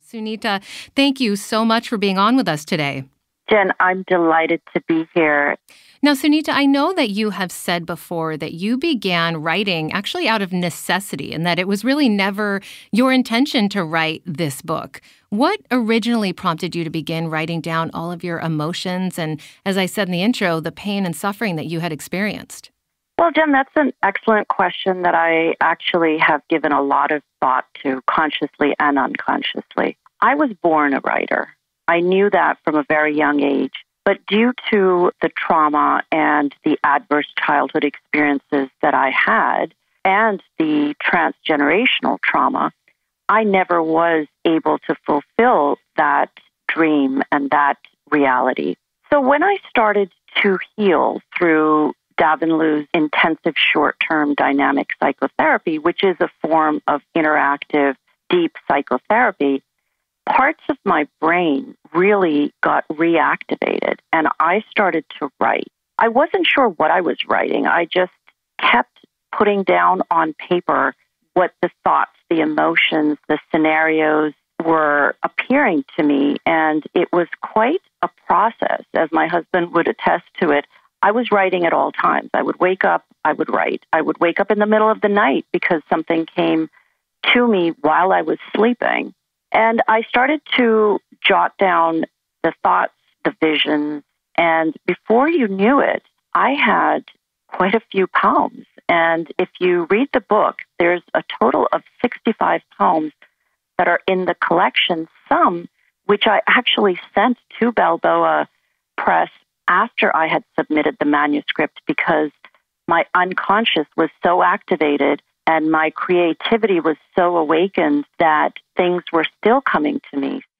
Sunita, thank you so much for being on with us today. Jen, I'm delighted to be here. Now, Sunita, I know that you have said before that you began writing actually out of necessity and that it was really never your intention to write this book. What originally prompted you to begin writing down all of your emotions and, as I said in the intro, the pain and suffering that you had experienced? Well, Jen, that's an excellent question that I actually have given a lot of thought to, consciously and unconsciously. I was born a writer. I knew that from a very young age. But due to the trauma and the adverse childhood experiences that I had and the transgenerational trauma, I never was able to fulfill that dream and that reality. So when I started to heal through Davin Liu's intensive short-term dynamic psychotherapy, which is a form of interactive, deep psychotherapy, parts of my brain really got reactivated and I started to write. I wasn't sure what I was writing. I just kept putting down on paper what the thoughts, the emotions, the scenarios were appearing to me. And it was quite a process. As my husband would attest to it, I was writing at all times. I would wake up, I would write. I would wake up in the middle of the night because something came to me while I was sleeping. And I started to jot down the thoughts, the visions, and before you knew it, I had quite a few poems. And if you read the book, there's a total of 65 poems that are in the collection, some which I actually sent to Balboa Press after I had submitted the manuscript because my unconscious was so activated and my creativity was so awakened that things were still coming to me.